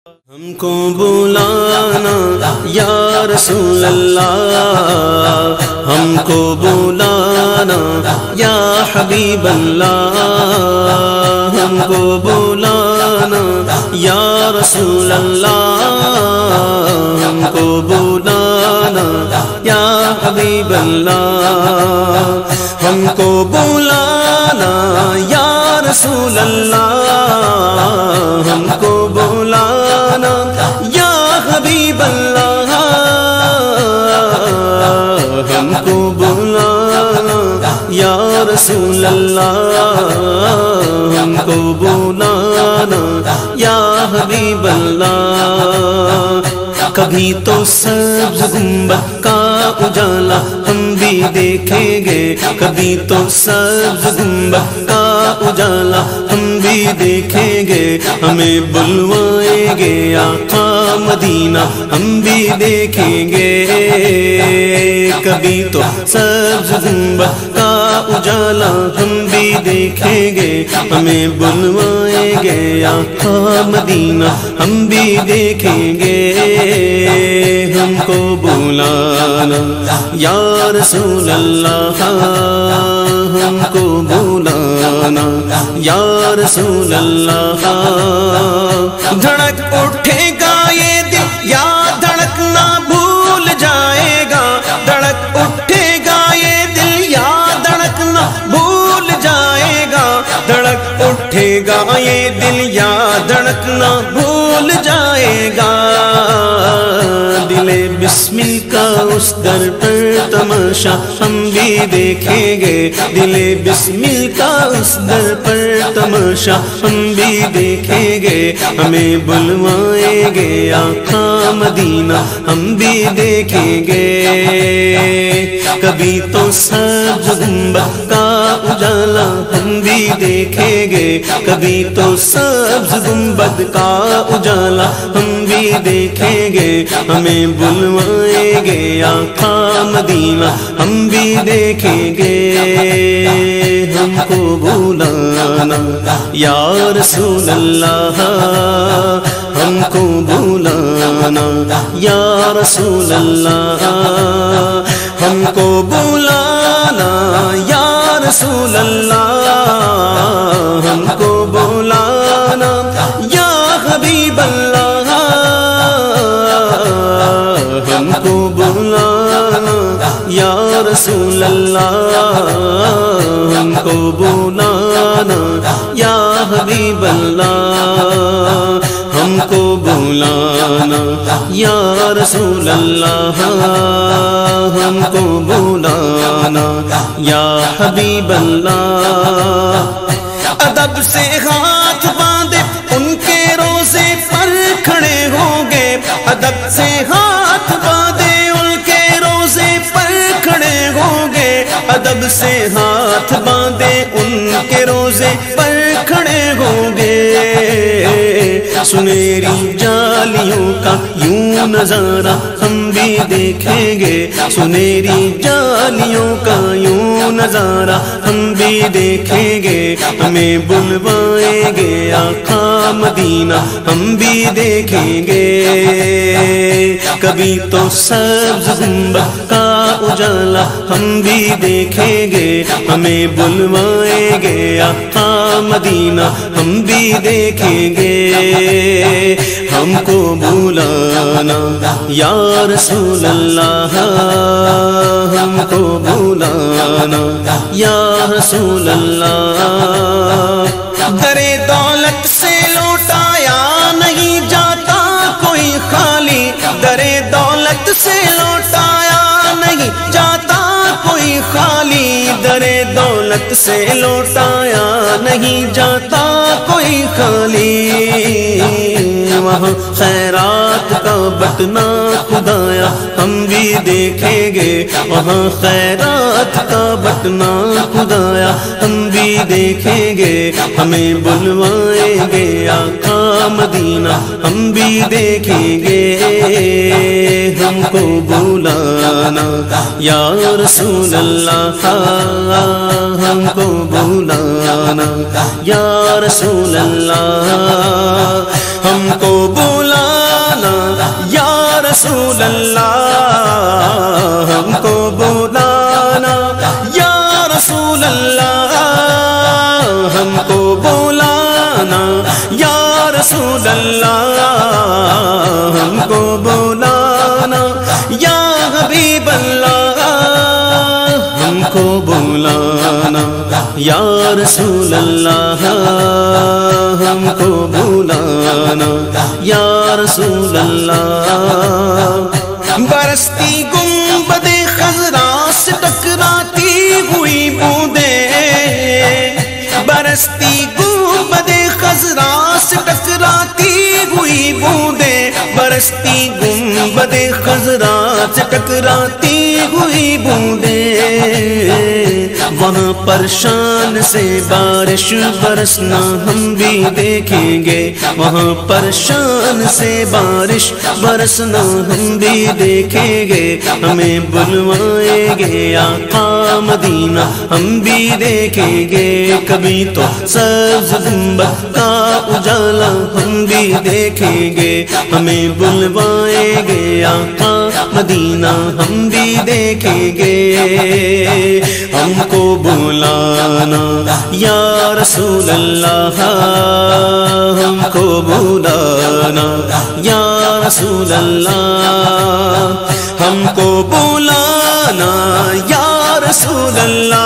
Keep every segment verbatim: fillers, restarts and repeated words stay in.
ہم کو بلانا یا رسول اللہ، ہم کو بلانا یا حبیب اللہ، ہم کو بلانا یا رسول اللہ، ہم کو بلانا یا حبیب اللہ، ہم کو بلانا یا رسول اللہ، ہم کو بلانا یا حبیب اللہ، ہم کو بلانا یا رسول اللہ، ہم کو بلانا یا حبیب اللہ۔ کبھی تو سبز گنبد کا اجالا ہم بھی دیکھیں گے، کبھی تو سبز گنبد کا اجالا ہم بھی دیکھیں گے، ہمیں بلوائیں گے آقا مدینہ ہم بھی دیکھیں گے، کبھی تو سبز گنبد کا اجالا ہم بھی دیکھیں گے، ہمیں بلوائیں گے آقا مدینہ ہم بھی دیکھیں گے، ہم کو بلانا یا رسول اللہ، ہم کو بلانا یا رسول اللہ۔ دھڑک اٹھے گا یہ دل یا دھڑکنا بھول جائے گا، دھڑک اٹھے گا یہ دل یا دھڑکنا بھول جائے گا، دھڑک اٹھے گا یہ دل یا دھڑکنا بھول جائے گا، دل بسمل کا اس در پر تماشا ہم بھی دیکھیں گے، دل بسمل کا اس در پر تماشا ہم بھی دیکھیں گے، ہمیں بلوائیں گے آقا مدینہ ہم بھی دیکھیں گے، کبھی تو سبز گنبد کا اجالا ہم بھی دیکھیں گے، کبھی تو سبز گنبد کا اجالا ہم بھی دیکھیں گے، ہمیں بلوائیں گے آقا مدینہ ہم بھی دیکھیں گے، ہم کو بلانا یا رسول اللہ، ہم کو بلانا یا رسول اللہ، ہم کو بلانا یا رسول اللہ، ہم کو بلانا یا حبیب اللہ، ہم کو بلانا یا رسول اللہ، ہم کو بلانا یا حبیب اللہ، ہم کو بلانا یا رسول اللہ، ہم کو بلانا یا حبیب اللہ۔ ادب سے ہاتھ باندھے ان کے روزے پر کھڑے ہوں گے، ادب سے ہاتھ باندھے ان کے روزے پر کھڑے ہوں گے، ادب سے ہاتھ باندھے ان کے روزے پر کھڑے ہوں گے، سنہری جالیوں کا یوں نظارہ ہم بھی دیکھیں گے، سنہری جالیوں کا یوں نظارہ ہم بھی دیکھیں گے، ہمیں بلوائیں گے آقا مدینہ ہم بھی دیکھیں گے، کبھی تو سبز گنبد کا اجالا ہم بھی دیکھیں گے، ہمیں بلوائیں گے آقا مدینہ ہم بھی دیکھیں گے، ہم کو بلانا یا رسول اللہ، ہم کو بلانا یا رسول اللہ۔ درے دولت سے لوٹایا نہیں جاتا کوئی خالی، درے دولت سے لوٹایا نہیں جاتا کوئی خالی، درے دولت سے لوٹایا نہیں جاتا کوئی خالی، وہاں خیرات کا بٹنا خدایا ہم بھی دیکھیں گے، وہاں خیرات کا بٹنا خدایا ہم بھی دیکھیں گے، ہمیں بلوائیں گے آقا مدینہ ہم بھی دیکھیں گے، ہم کو بلانا یا رسول اللہ، ہم کو بلانا یا رسول اللہ، ہم کو بلانا رسول اللہ ہم کو بلانا، یا رسول اللہ ہم کو بلانا، یا رسول اللہ ہم کو بلانا، یا حبیب اللہ ہم کو بلانا، یا رسول اللہ ہم کو بلانا، یا رسول اللہ۔ برستی گنبد خضرا سے ٹکراتی ہوئی بوندیں، برستی گنبد خضرا سے ٹکراتی ہوئی بوندیں، برستی گنبد خضرا سے ٹکراتی ہوئی بوندیں، وہاں پر شان سے بارش برسنا ہم بھی دیکھیں گے، وہاں پر شان سے بارش برسنا ہم بھی دیکھیں گے، ہمیں بلوائیں گے آقا مدینہ ہم بھی دیکھیں گے، کبھی تو سبز گنبد کا اجالا ہم بھی دیکھیں گے، ہمیں بلوائیں گے آقا مدینہ ہم بھی دیکھیں گے، ہم کو بلانا یا رسول اللہ ہم کو بلانا، یا رسول اللہ ہم کو بلانا، یا رسول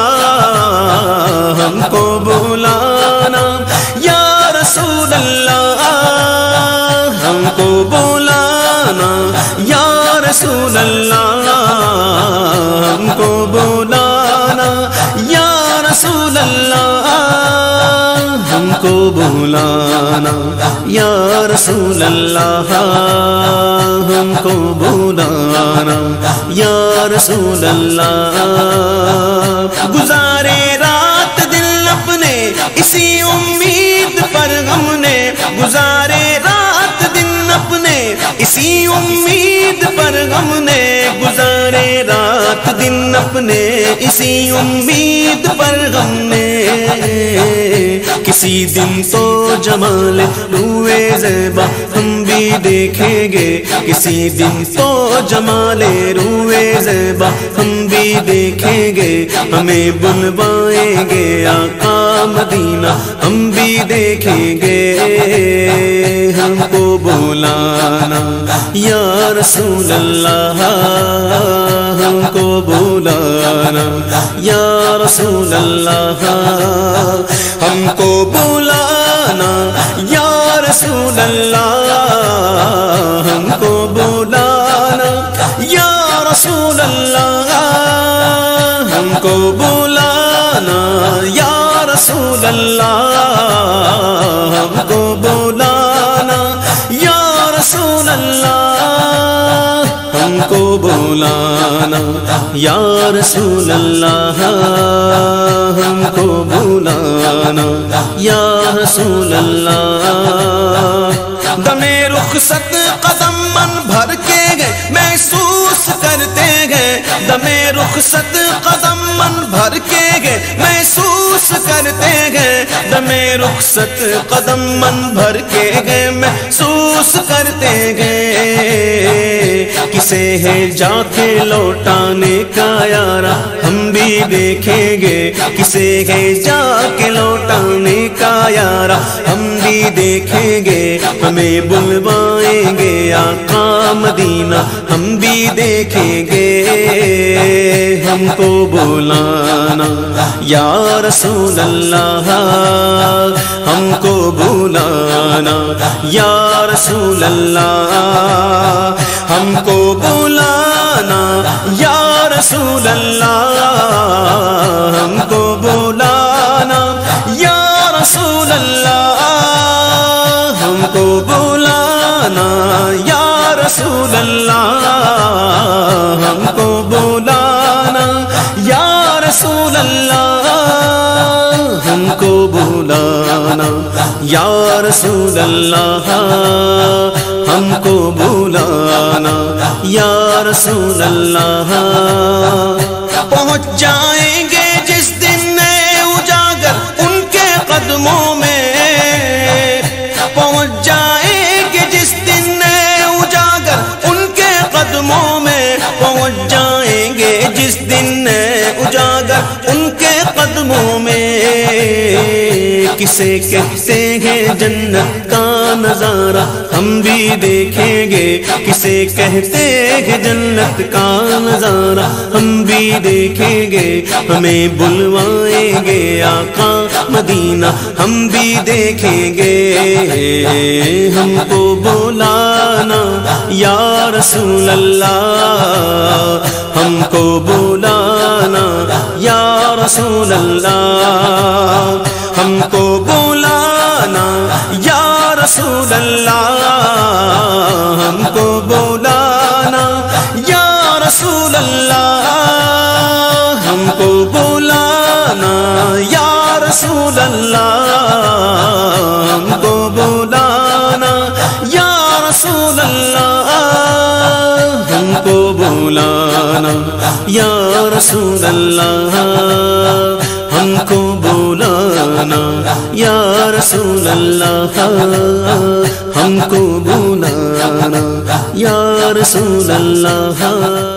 اللہ ہم کو بلانا، یا رسول اللہ ہم کو بلانا، یا رسول اللہ ہم کو بلانا، یا رسول اللہ ہم کو بلانا، یا رسول اللہ ہم کو بلانا، یا رسول اللہ۔ گزارے رات دل اپنے اسی امید پر ہم نے، گزارے رات دن اپنے اسی امید پر ہم نے، گزارے رات دن اپنے اسی امید پر ہم نے، کسی دن تو جمال روئے زیبا ہم بھی دیکھیں گے، کسی دن تو جمال روئے زیبا ہم بھی دیکھیں گے، ہمیں بلوائیں گے آقا مدینہ ہم بھی دیکھیں گے، ہم کو بلانا یا رسول اللہ ہم کو بلانا، یا رسول اللہ ہم کو بلانا، یا رسول اللہ ہم کو بلانا، یا رسول اللہ ہم کو بلانا، یا رسول اللہ ہم کو بلانا، یا رسول اللہ ہم کو بلانا، یا رسول اللہ ہم کو بلانا، یا رسول اللہ۔ دمِ رخصت قدم من بھر کے گئے محسوس کرتے گئے، دمِ رخصت قدم من بھر کے گئے محسوس کرتے گئے، دمِ رخصت قدم من بھر کے گئے محسوس کرتے گئے، کسے ہے جا کے لوٹانے کا یارا ہم بھی دیکھیں گے، کسے ہے جا کے لوٹانے کا یارا ہم بھی دیکھیں گے، ہمیں بلوائیں گے آقا مدینہ ہم بھی دیکھیں گے، ہم کو بلانا یا رسول اللہ ہم کو بلانا، یا رسول اللہ ہم کو بلانا، یا رسول اللہ ہم کو بلانا، یا رسول اللہ ہم کو بلانا، یا رسول اللہ ہم کو بلانا، یا رسول اللہ ہم کو بلانا، یا رسول اللہ ہم کو بلانا، یا رسول اللہ۔ پہنچ جائیں گے جس دن نئے اجاگر ان کے قدموں میں، پہنچ جائیں گے جس دن نئے اجاگر ان کے کسے کہتے ہیں جنت کا نظارہ ہم بھی دیکھیں گے، کسے کہتے ہیں جنت کا نظارہ ہم بھی دیکھیں گے، ہمیں بلوائیں گے آقا مدینہ ہم بھی دیکھیں گے، ہم کو بلانا یا رسول اللہ، ہم کو بلانا یا رسول اللہ، ہم کو بلانا یا رسول اللہ، ہم کو بلانا یا رسول اللہ، ہم کو بلانا یا رسول اللہ، ہم کو بلانا یا رسول اللہ، ہم کو بلانا یا رسول اللہ، ہم کو بلانا یا رسول اللہ، ہم کو بلانا یا رسول اللہ۔